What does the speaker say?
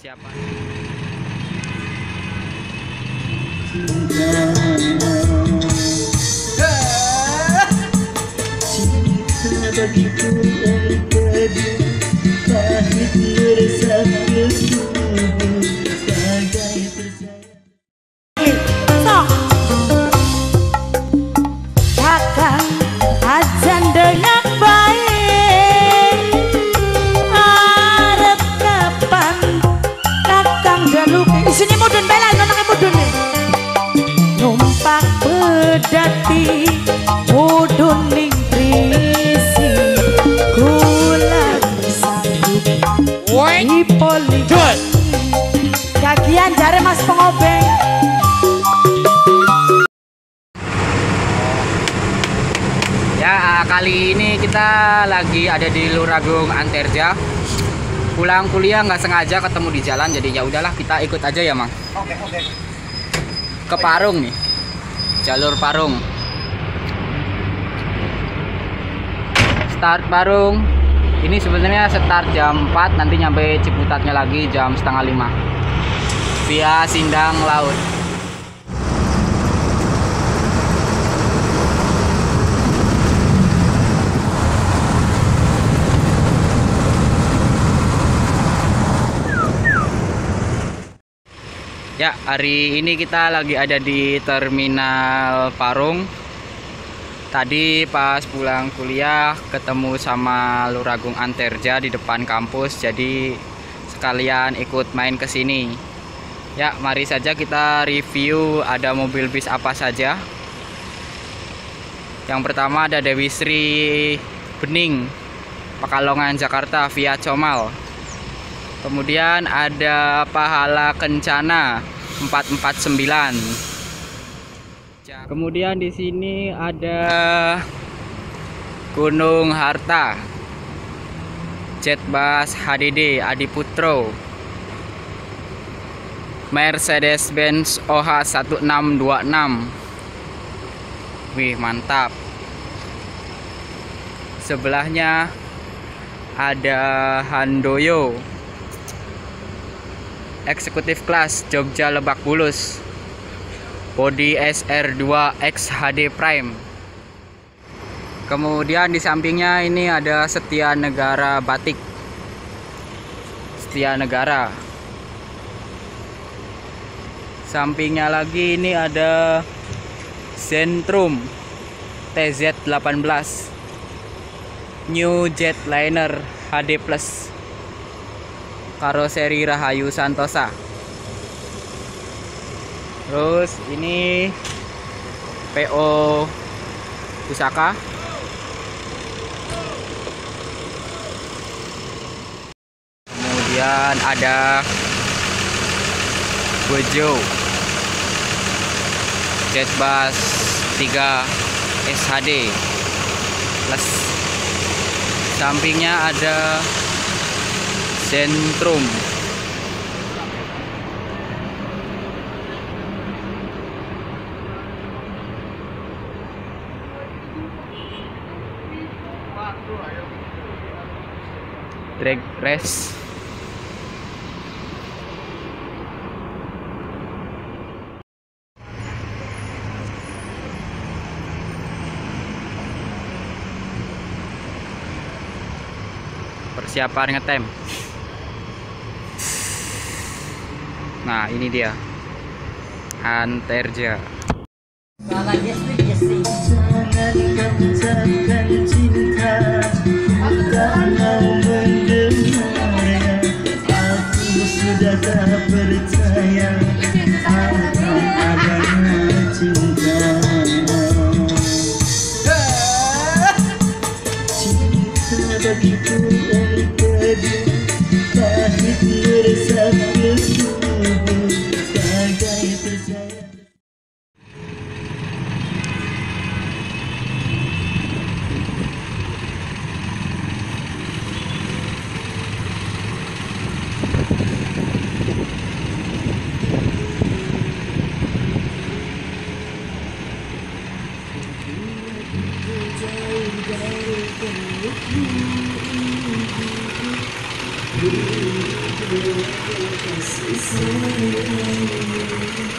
persiapan. Cinta bagiku engkau pahit meresap ke tubuh bagai persayang. Kakak ajan dengan baik, arep kapan kakang jaluke isine mudun bela nonake mudun numpak pedati mudun ning prisi kula sanggup di poligami kagian jare Mas Pengobeng. Ya, kali ini kita lagi ada di Luragung Anterja. Pulang kuliah nggak sengaja ketemu di jalan, jadi ya udahlah kita ikut aja ya, Mang. Oke. Ke Parung nih. Jalur Parung. Start Parung. Ini sebenarnya start jam 4, nanti nyampe Ciputatnya lagi jam setengah 5. Via Sindang Laut. Ya, hari ini kita lagi ada di Terminal Parung. Tadi pas pulang kuliah ketemu sama Luragung Anterja di depan kampus, jadi sekalian ikut main ke sini. Ya, mari saja kita review ada mobil bis apa saja. Yang pertama ada Dewi Sri Bening, Pekalongan, Jakarta via Comal. Kemudian ada Pahala Kencana 449. Kemudian di sini ada Gunung Harta, Jetbus HDD Adiputro, Mercedes-Benz OH 1626. Wih, mantap. Sebelahnya ada Handoyo Eksekutif Kelas Jogja Lebak Bulus, bodi SR2X HD Prime. Kemudian di sampingnya ini ada Setia Negara Batik, Setia Negara. Sampingnya lagi ini ada Zentrum TZ18 New Jetliner HD Plus, karoseri Rahayu Santosa. Terus ini PO Pusaka. Kemudian ada Bojo Jetbus 3 SHD Plus. Sampingnya ada Zentrum. Drag Race. Persiapan ngetem. Nah, ini dia Anterja. Jangan katakan cinta, tak mau mendengarnya. Aku sudah tak percaya akan adanya cinta. Cinta bagiku engkau pahit meresap ke tubuh bagai persayang. kasih sayang.